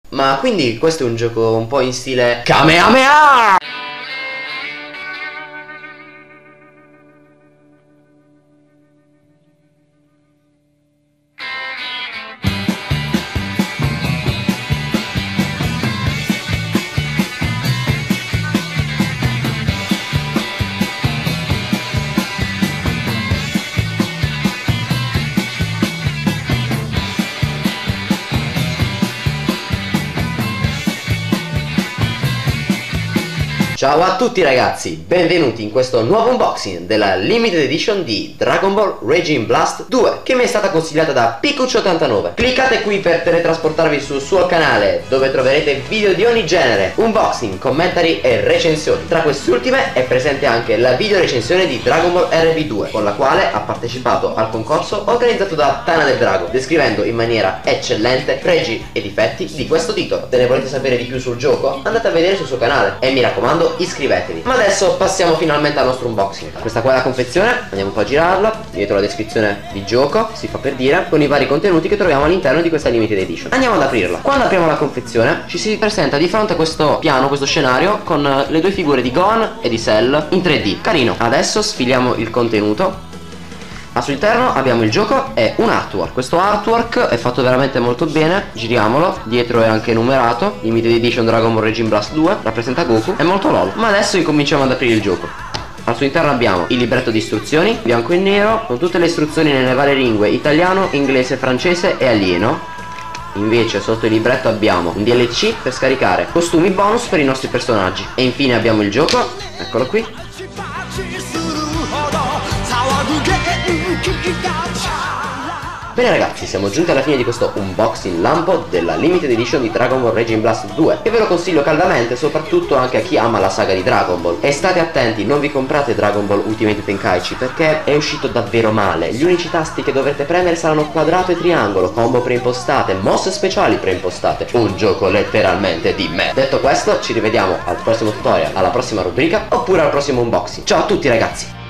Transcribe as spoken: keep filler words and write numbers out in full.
Ma quindi questo è un gioco un po' in stile Kamehameha! Ciao a tutti ragazzi, benvenuti in questo nuovo unboxing della Limited Edition di Dragon Ball Raging Blast due, che mi è stata consigliata da Pikuccio ottantanove. Cliccate qui per teletrasportarvi sul suo canale, dove troverete video di ogni genere, unboxing, commentari e recensioni. Tra quest'ultime è presente anche la video recensione di Dragon Ball R B due, con la quale ha partecipato al concorso organizzato da Tana del Drago, descrivendo in maniera eccellente pregi e difetti di questo titolo. Se ne volete sapere di più sul gioco, andate a vedere sul suo canale e mi raccomando iscrivetevi. Ma adesso passiamo finalmente al nostro unboxing. Questa qua è la confezione, andiamo un po' a girarla. Dietro la descrizione di gioco, si fa per dire, con i vari contenuti che troviamo all'interno di questa limited edition. Andiamo ad aprirla. Quando apriamo la confezione ci si presenta di fronte a questo piano, questo scenario, con le due figure di Gohan e di Cell in tre D. Carino. Adesso sfiliamo il contenuto. Al suo interno abbiamo il gioco e un artwork. Questo artwork è fatto veramente molto bene. Giriamolo. Dietro è anche numerato. Limited Edition Dragon Ball Raging Blast due. Rappresenta Goku. È molto lol. Ma adesso incominciamo ad aprire il gioco. Al suo interno abbiamo il libretto di istruzioni, bianco e nero, con tutte le istruzioni nelle varie lingue: italiano, inglese, francese e alieno. Invece sotto il libretto abbiamo un D L C per scaricare costumi bonus per i nostri personaggi. E infine abbiamo il gioco. Eccolo qui. Bene ragazzi, siamo giunti alla fine di questo unboxing lampo della Limited Edition di Dragon Ball Raging Blast due, che ve lo consiglio caldamente, soprattutto anche a chi ama la saga di Dragon Ball. E state attenti, non vi comprate Dragon Ball Ultimate Tenkaichi, perché è uscito davvero male. Gli unici tasti che dovrete premere saranno quadrato e triangolo, combo preimpostate, mosse speciali preimpostate. Un gioco letteralmente di me. Detto questo, ci rivediamo al prossimo tutorial, alla prossima rubrica, oppure al prossimo unboxing. Ciao a tutti ragazzi!